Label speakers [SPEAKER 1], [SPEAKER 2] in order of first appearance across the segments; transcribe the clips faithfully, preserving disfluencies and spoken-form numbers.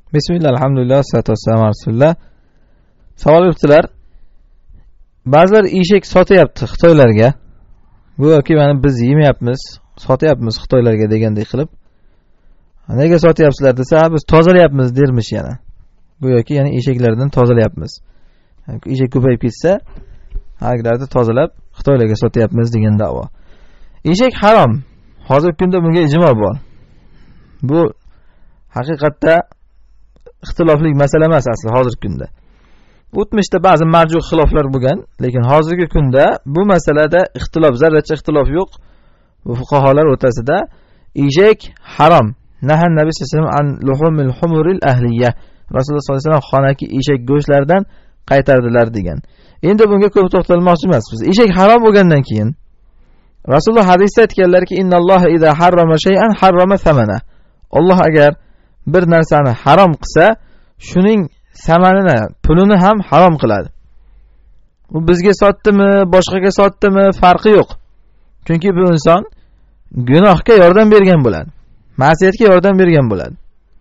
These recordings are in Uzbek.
[SPEAKER 1] Bismillah, alhamdulillah, salatu vassalamu ala rasulillah. Savol beribdilar. Ba'zilar eshak sotyapti Xitoylarga. Go'yoki mana biz yemayapmiz, sotyapmiz Xitoylarga degandek qilib. Nega sotyapsizlar desa, biz tozalayapmiz dermish yana. Go'yoki yana eshaklardan tozalayapmiz. Eshak ko'payib ketsa, haligilarni tozalab Xitoylarga sotyapmiz degan da'vo. Eshak harom. Hozirgi kunda bunga ijmo bor. Bu haqiqatda ixtilofli masala emas asli hozirgi kunda. O'tmishda ba'zi marjuh xiloflar bo'lgan, lekin hozirgi kunda bu masalada ixtilof, zarracha ixtilof yo'q. Bu fuqaholar o'rtasida eshak harom. Nahan Nabiy sallallohu alayhi vasallam an luhumil humuril ahliya. Rasululloh sollallohu alayhi vasallam xonaki eshak go'shtlaridan qaytardilar degan. Endi bunga ko'p to'xtalmoqchi emas biz. Eshak harom bo'lgandan keyin Rasululloh hadisda aytganlarki, innalloha iza harrama shay'an harrama thamana. Alloh agar bir narsani harom qilsa, shuning samanini, pulini ham harom qiladi. U bizga sotdimi, boshqaga sotdimi farqi yo'q. Chunki bu inson gunohga yordam bergan bo'ladi. Ma'siyatga yordam bergan bo'ladi.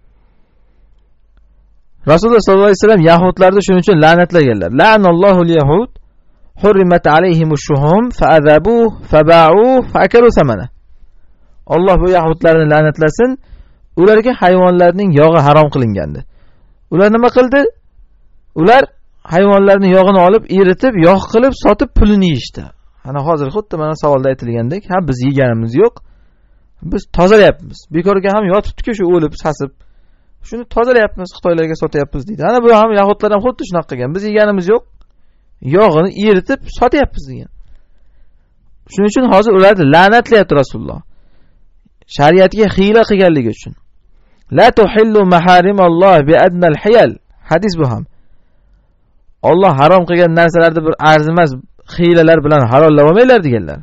[SPEAKER 1] Rasululloh sollallohu alayhi vasallam yahudlarni shuning uchun la'natlaganlar. La'anallohu al-yahud hurrimat alayhimush shuhum fa'adhabuhu faba'uhu fa'akalu thamana. Alloh bu yahudlarni la'natlasin. Ularga hayvonlarning yog'i harom qilingandi. Ular nima qildi? Ular hayvonlarning yog'ini olib, eritib, yog' qilib, sotib pulini yeyishdi. Ana hozir xuddi mana savolda aytilgandek, ha biz yeganimiz yo'q. Biz tozalayapmiz. Bekorga ham yotibdi-ku shu o'lib, sasib. Shuni tozalayapmiz, Xitoylarga sotyapmiz deydi. Ana bu ham yahudlar ham xuddi shunaqa qilgan. Biz yeganimiz yo'q. Yog'ini eritib sotyapmiz degan. Shuning uchun hozir ularni la'natlayapti Rasululloh. Shariatga xiyla qilganligi uchun. La tuhillu maharimalloh bi adnal hiyal. Hadis bu ham. Alloh harom qilgan narsalarni bir arzimas xiylalar bilan halollamamaylar deganlar.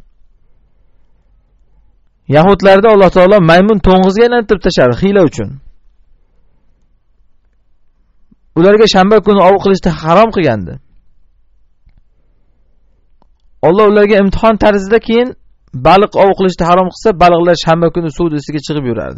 [SPEAKER 1] Yahudlarda Alloh taolo maymun to'ng'izga aylantirib tashladi xiyla uchun. Ularga shanba kuni ov qilishni harom qilgandi. Alloh ularga imtihon tarzida keyin baliq ov qilishni harom qilsa, baliqlar shanba kuni suv ustiga chiqib yurardi.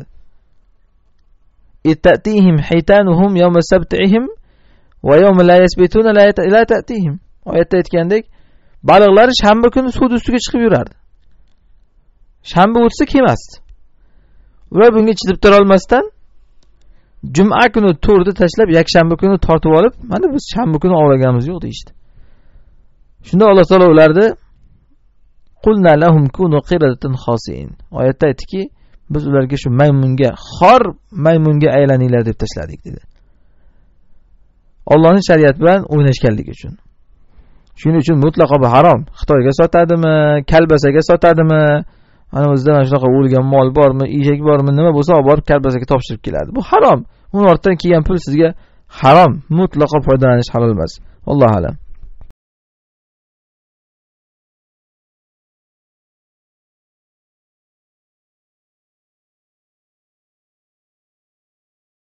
[SPEAKER 1] Ittatihim hitanuhum yawma sabtihim va yawma la yasbituna la ta'tihim. Oyatda aytgandek, baliqlar shanba kuni suv ustiga chiqib yurardi. Shanba o'tsa kelmasdi. Ular bunga chidab tura olmasdan juma kuni to'rni tashlab, yakshanba kuni tortib olib, mana biz shanba kuni ovlaganimiz yo'q deydi. Shunda Alloh taolo ularni qulna lahum kunu qiradatan khasiin. Oyatda aytdiki, biz ularga shu maymunga, xor maymunga aylaninglar deb tashladik dedi. Allohning shariati bilan o'ynashganligi uchun. Shuning uchun mutlaqo bu harom. Xitoyga sotadimi, kalbasaga sotadimi? Ana o'zida mana shunaqa o'lgan mol bormi, eshak bormi, nima bo'lsa olib borib kalbasaga topshirib keladi. Bu harom. Uni ortidan kelgan pul sizga harom. Mutlaqo foydalanish halol emas. Alloh alam.